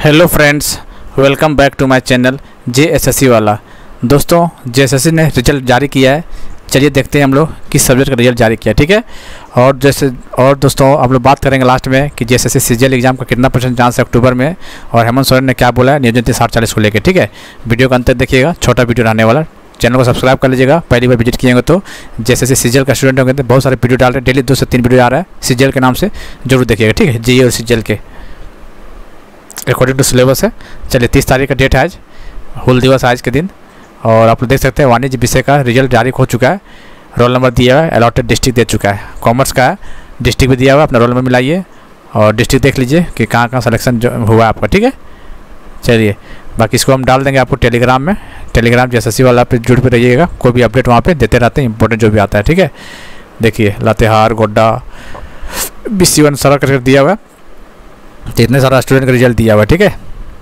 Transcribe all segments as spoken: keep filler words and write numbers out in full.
Hello friends, welcome back to my channel J S S C वाला। दोस्तों, जे S S सी ने result जारी किया है। चलिए देखते हैं हम लोग किस सब्जेक्ट का रिजल्ट जारी किया, ठीक है। और जैसे और दोस्तों आप लोग बात करेंगे लास्ट में कि J S S C C G L exam का कितना परसेंट चांस है अक्टूबर में, और हेमंत सोरेन ने क्या बोला है नियोजन साठ चालीस को लेकर, ठीक है। वीडियो का अंत तक देखिएगा, छोटा वीडियो रहने वाला। चैनल को सब्सक्राइब कर लीजिएगा। पहली बार विजिट किएंगे तो J S S C C G L का स्टूडेंट होंगे तो बहुत सारे वीडियो डाल रहे हैं, डेली दो से तीन वीडियो आ रहा है सी जी एल के नाम से, जरूर देखिएगा, ठीक है। जी और सी जी एल के अकॉर्डिंग टू सिलेबस है। चलिए तीस तारीख का डेट है आज, हुल दिवस आज के दिन। और आप लोग देख सकते हैं वाणिज्य विषय का रिजल्ट जारी हो चुका है। रोल नंबर दिया हुआ है, अलॉटेड डिस्ट्रिक्ट दे चुका है। कॉमर्स का है, डिस्ट्रिक्ट भी दिया हुआ है, अपना रोल नंबर मिलाइए और डिस्ट्रिक्ट देख लीजिए कि कहाँ कहाँ सिलेक्शन जो हुआ है आपका, ठीक है। चलिए बाकी इसको हम डाल देंगे आपको टेलीग्राम में। Telegram J S S C वाला पे जुड़ पे रहिएगा, कोई भी अपडेट वहाँ पे देते रहते हैं, इंपॉर्टेंट जो भी आता है, ठीक है। देखिए Latehar, Godda, B C one सारा करके दिया हुआ है, तो इतने सारा स्टूडेंट का रिजल्ट दिया हुआ है, ठीक है।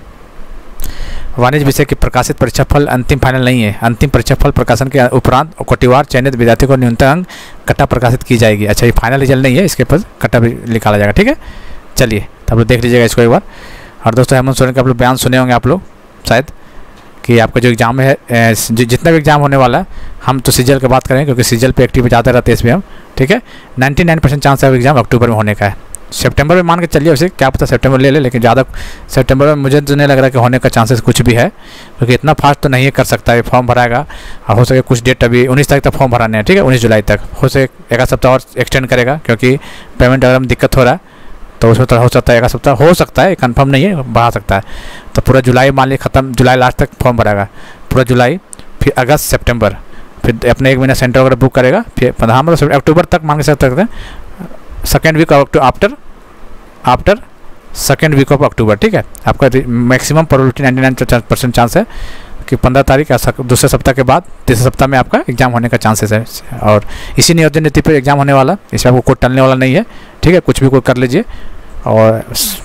वाणिज्य विषय की प्रकाशित परीक्षा फल अंतिम फाइनल नहीं है। अंतिम परीक्षा फल प्रकाशन के उपरांत कोटिवार चयनित विद्यार्थियों को न्यूनतम अंक कट्टा प्रकाशित की जाएगी। अच्छा, ये फाइनल रिजल्ट नहीं है, इसके पर कट्टा भी निकाला जाएगा, ठीक है। चलिए तो आप लोग देख लीजिएगा इसको एक बार। और दोस्तों हेमंत सोरेन के आप लोग बयान सुने होंगे आप लोग शायद, कि आपका जो एग्ज़ाम है, जितना भी एग्ज़ाम होने वाला है, हम तो सी जी एल की बात करें क्योंकि सी जी एल पे एक्टिव जाते रहते हैं इसमें हम, ठीक है। नाइन्टी नाइन परसेंट चांस है एग्ज़ाम अक्टूबर में होने का है। सितंबर में मान के चलिए, वैसे क्या पता सितंबर ले ले, लेकिन ज़्यादा सितंबर में मुझे तो नहीं लग रहा कि होने का चांसेस कुछ भी है, क्योंकि इतना फास्ट तो नहीं कर सकता है। फॉर्म भराएगा और हो सके कुछ डेट अभी उन्नीस तारीख तक फॉर्म भराने हैं, ठीक है, उन्नीस जुलाई तक। हो सके एक सप्ताह और एक्सटेंड करेगा क्योंकि पेमेंट अगर में दिक्कत हो रहा है तो उसमें तो हो सकता है एक सप्ताह हो सकता है, कंफर्म नहीं है, बढ़ा सकता है। तो पूरा जुलाई मान लीजिए ख़त्म, जुलाई लास्ट तक फॉर्म भरेगा, पूरा जुलाई, फिर अगस्त सितंबर, फिर अपने एक महीना सेंटर वगैरह बुक करेगा, फिर पंद्रह मतलब अक्टूबर तक मान के सकते हैं, second week of after after second week of October, ठीक है। आपका maximum probability ninety nine percent chance है कि पंद्रह तारीख या दूसरे सप्ताह के बाद तीसरे सप्ताह में आपका एग्जाम होने का चांसेस है। और इसी नियोजन नीति पर एग्जाम होने वाला, इसमें आपको कोई टलने वाला नहीं है, ठीक है। कुछ भी कोई कर लीजिए। और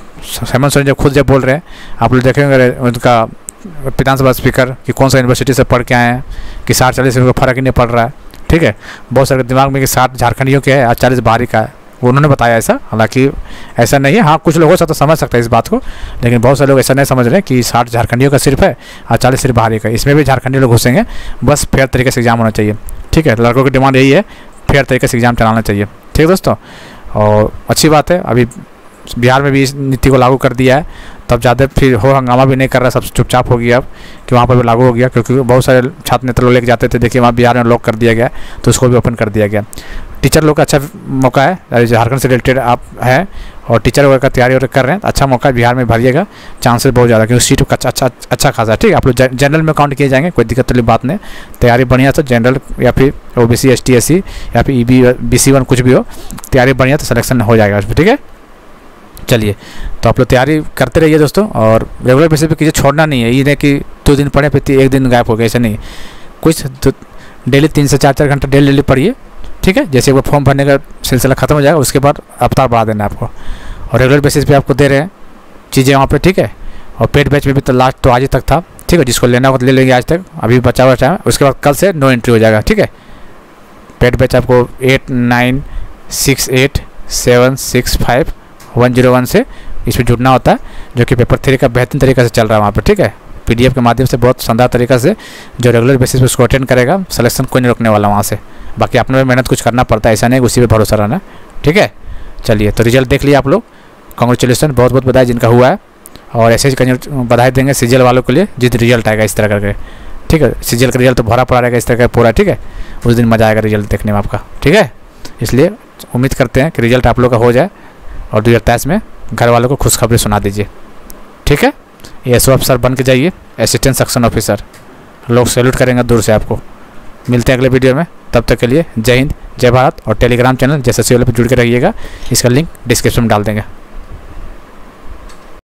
हेमंत सोरेन जब खुद जब बोल रहे हैं, आप लोग देखेंगे उनका विधानसभा स्पीकर कि कौन सा यूनिवर्सिटी से पढ़ के आए हैं, कि साठ चालीस में फ़र्क ही नहीं पड़ रहा है, ठीक है। बहुत सारे दिमाग में कि साठ झारखंडियों के है और चालीस बाहरी का है, उन्होंने बताया ऐसा, हालांकि ऐसा नहीं है। हाँ, कुछ लोग हो सकता समझ सकते हैं इस बात को, लेकिन बहुत सारे लोग ऐसा नहीं समझ रहे कि साठ झारखंडियों का सिर्फ है और चालीस सिर्फ बाहरी का। इसमें भी झारखंडी लोग घुसेंगे, बस फेयर तरीके से एग्जाम होना चाहिए, ठीक है। लड़कों की डिमांड यही है, फेयर तरीके से एग्जाम चलाना चाहिए, ठीक है दोस्तों। और अच्छी बात है, अभी बिहार में भी इस नीति को लागू कर दिया है, तब ज़्यादा फिर हो हंगामा भी नहीं कर रहा, सब चुपचाप हो गया अब कि वहाँ पर भी लागू हो गया, क्योंकि बहुत सारे छात्र नेता लोग लेके जाते थे। देखिए वहाँ बिहार में लॉक कर दिया गया, तो उसको भी ओपन कर दिया गया। टीचर लोग का अच्छा मौका है, झारखंड से रिलेटेड आप है और टीचर वगैरह का तैयारी कर रहे हैं, अच्छा मौका है, बिहार में भरिएगा, चांसेस बहुत ज़्यादा, क्योंकि सीट अच्छा अच्छा अच्छा खासा है, ठीक है। आप लोग जनरल में काउंट किए जाएंगे, कोई दिक्कत वाली बात नहीं। तैयारी बढ़िया तो जनरल या फिर O B C, S T, S C या फिर E B B C one कुछ भी हो, तैयारी बढ़िया तो सिलेक्शन हो जाएगा उसमें, ठीक है। चलिए तो आप लोग तैयारी करते रहिए दोस्तों, और रेगुलर बेसिस पे कीजिए, छोड़ना नहीं है। ये नहीं कि दो दिन पढ़े फिर एक दिन गायब हो गया, ऐसा नहीं। कुछ तो डेली तीन से चार चार घंटा डेली डेली पढ़िए, ठीक है। जैसे वो फॉर्म भरने का सिलसिला खत्म हो जाएगा, उसके बाद अवतार बढ़ा देना आपको, और रेगुलर बेसिस पे आपको दे रहे हैं चीज़ें वहाँ पे, ठीक है। और पेड बैच में भी तो लास्ट तो आज ही तक था, ठीक है। जिसको लेना हो तो ले लेंगे आज तक, अभी बचा हुआ टाइम, उसके बाद कल से नो एंट्री हो जाएगा, ठीक है। पेड बैच आपको eight nine six eight seven six five one zero one से इसमें जुड़ना होता है, जो कि पेपर थ्री का बेहतरीन तरीके से चल रहा है वहाँ पर, ठीक है। पीडीएफ के माध्यम से बहुत शानदार तरीक़ा से जो रेगुलर बेसिस पे उसको अटेंड करेगा, सिलेक्शन कोई नहीं रोकने वाला वहाँ से। बाकी अपने मेहनत कुछ करना पड़ता है, ऐसा नहीं उसी पे भरोसा रहना, ठीक है। चलिए तो रिजल्ट देख लिया आप लोग, कॉन्ग्रेचुलेसन, बहुत बहुत बधाई जिनका हुआ है, और ऐसे ही बधाई देंगे सी जी एल वालों के लिए जिस रिजल्ट आएगा इस तरह करके, ठीक है। सी जी एल का रिजल्ट तो भरा पड़ा रहेगा इस तरह का पूरा, ठीक है। उस दिन मज़ा आएगा रिजल्ट देखने में आपका, ठीक है। इसलिए उम्मीद करते हैं कि रिजल्ट आप लोग का हो जाए और दो हज़ार तेईस में घर वालों को खुशखबरी सुना दीजिए, ठीक है। ए एस ओ अफसर बन के जाइए, असिस्टेंट सेक्शन ऑफिसर, लोग सैल्यूट करेंगे दूर से आपको। मिलते हैं अगले वीडियो में, तब तक के लिए जय हिंद, जय भारत। और Telegram channel J S S C वाले पर जुड़ के रहिएगा, इसका लिंक डिस्क्रिप्शन में डाल देंगे।